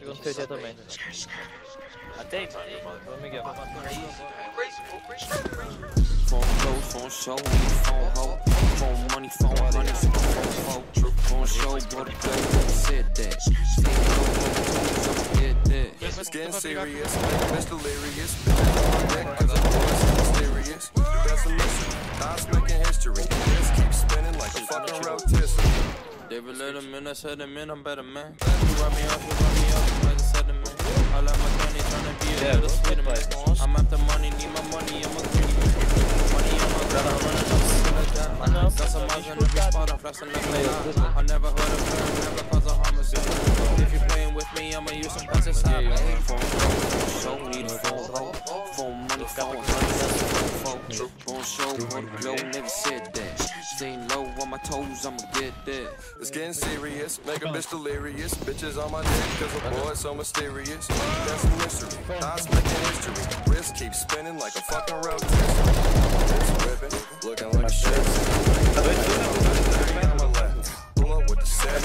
Chegou no TT também. Atento, vamos, Miguel. Phone close, phone show, phone hoe, phone money, phone honey, phone hoe, phone show, bro, the girl said that. It's getting serious, it's delirious. Cause I'm always mysterious. That's a mystery. Thoughts making history. This keeps spinning like a fucking rotisserie. They were let him in, I said him in, I'm better man. You run me off, like I said to me. I let my money turn and be a little sweeter man. I'm after money, need my money, I'm a greedy man. Money on my ground, I'm running up like that. Got some eyes in every spot, I'm flashing like that. I never heard of her, never cause a homicide. If you're playing with me, I'ma use some pesticide. Phone show, need a phone, phone money, phone honey, phone show, phone glow, never said that. Staying low on my toes, I'ma get that. It's getting serious, make a bitch delirious. Bitches on my dick, cause a boy so mysterious. That's a mystery, thoughts making history. Wrist keeps spinning like a fucking rotisserie. It's ripping, looking like a shit. Pull up with the set,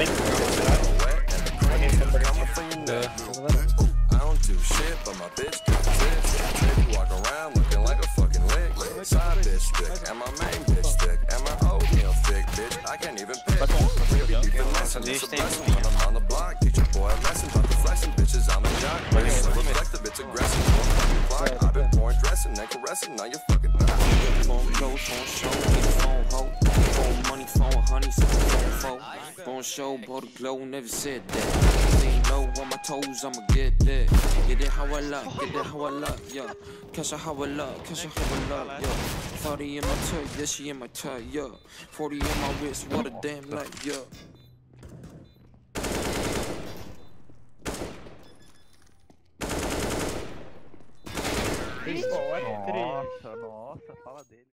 coming for your neck. I don't do shit, but my bitch got tits. Baby walk around looking like a fucking lick. Side bitch thick, and my main bitch thick, and my oatmeal thick, bitch. I can't even pick. Really be finessing, it's a blessing when I'm on the block. Teach a boy a lesson about the flexing bitches on the jock. So reflective, it's aggressive. I've been pouring dressing and caressing, now you're fucking not. Phone close, phone show, phone hoe, phone money, phone honey, phone phone. Phone show, bro, the glow, never said that. Staying low on my toes, I'ma get that. Get it how I love, get it how I love, yeah. Catch her how I love, catch her how I love, yeah. 40 in my tug, yeah, she in my tug, yeah. 40 in my wrist, what a damn light, yeah. Nossa, fala dele.